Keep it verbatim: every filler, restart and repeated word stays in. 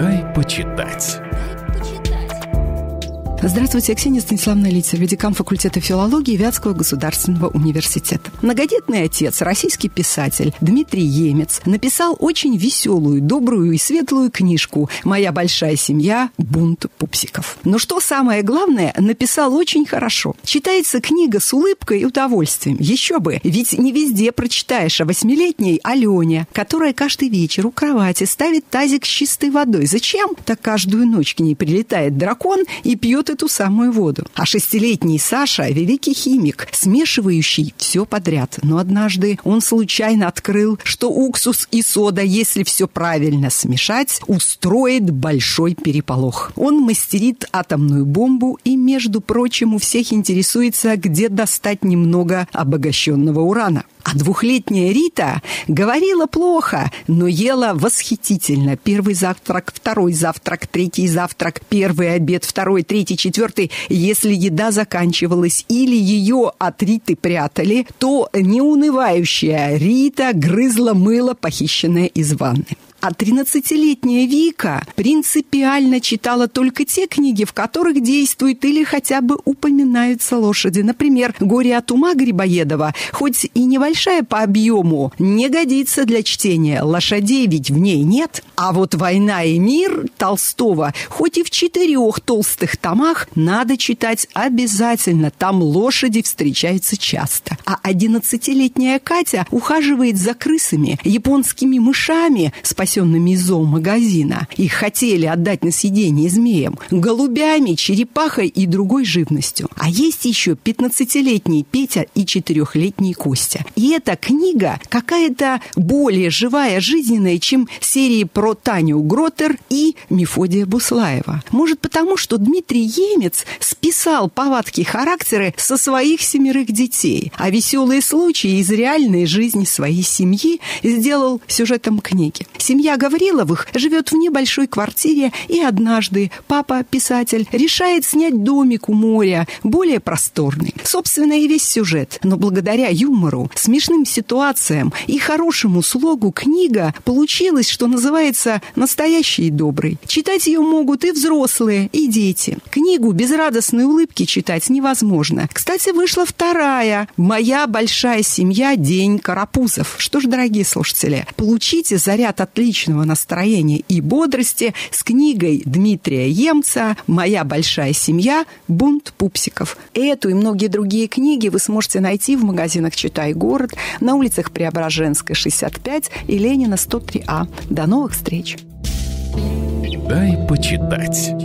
Дай почитать. Здравствуйте, я Ксения Станиславовна Литцева, декан факультета филологии Вятского государственного университета. Многодетный отец, российский писатель Дмитрий Емец написал очень веселую, добрую и светлую книжку «Моя большая семья. Бунт пупсиков». Но что самое главное, написал очень хорошо. Читается книга с улыбкой и удовольствием. Еще бы, ведь не везде прочитаешь о восьмилетней Алене, которая каждый вечер у кровати ставит тазик с чистой водой. Зачем? Так каждую ночь к ней прилетает дракон и пьет эту самую воду. А шестилетний Саша – великий химик, смешивающий все подряд. Но однажды он случайно открыл, что уксус и сода, если все правильно смешать, устроит большой переполох. Он мастерит атомную бомбу и, между прочим, у всех интересуется, где достать немного обогащенного урана. А двухлетняя Рита говорила плохо, но ела восхитительно. Первый завтрак, второй завтрак, третий завтрак, первый обед, второй, третий, четвертый. Если еда заканчивалась или ее от Риты прятали, то неунывающая Рита грызла мыло, похищенное из ванны. А тринадцатилетняя Вика принципиально читала только те книги, в которых действуют или хотя бы упоминаются лошади. Например, «Горе от ума» Грибоедова, хоть и небольшая по объему, не годится для чтения. Лошадей ведь в ней нет. А вот «Война и мир» Толстого, хоть и в четырех толстых томах, надо читать обязательно. Там лошади встречаются часто. А одиннадцатилетняя Катя ухаживает за крысами, японскими мышами, спасибо, из зоомагазина. Их хотели отдать на съедение змеям, голубями, черепахой и другой живностью. А есть еще пятнадцатилетний Петя и четырехлетний Костя. И эта книга какая-то более живая, жизненная, чем серии про Таню Гротер и Мефодия Буслаева. Может, потому, что Дмитрий Емец списал повадки характера со своих семерых детей, а веселые случаи из реальной жизни своей семьи сделал сюжетом книги. Семья Гавриловых живет в небольшой квартире, и однажды папа, писатель, решает снять домик у моря, более просторный. Собственно, и весь сюжет. Но благодаря юмору, смешным ситуациям и хорошему слогу книга получилась, что называется, настоящей и доброй. Читать ее могут и взрослые, и дети. Книгу без радостной улыбки читать невозможно. Кстати, вышла вторая «Моя большая семья. День карапузов». Что ж, дорогие слушатели, получите заряд отличного настроения и бодрости с книгой Дмитрия Емца «Моя большая семья. Бунт пупсиков». Эту и многие другие книги вы сможете найти в магазинах «Читай город», на улицах Преображенская, шестьдесят пять и Ленина, сто три А. До новых встреч! Дай почитать.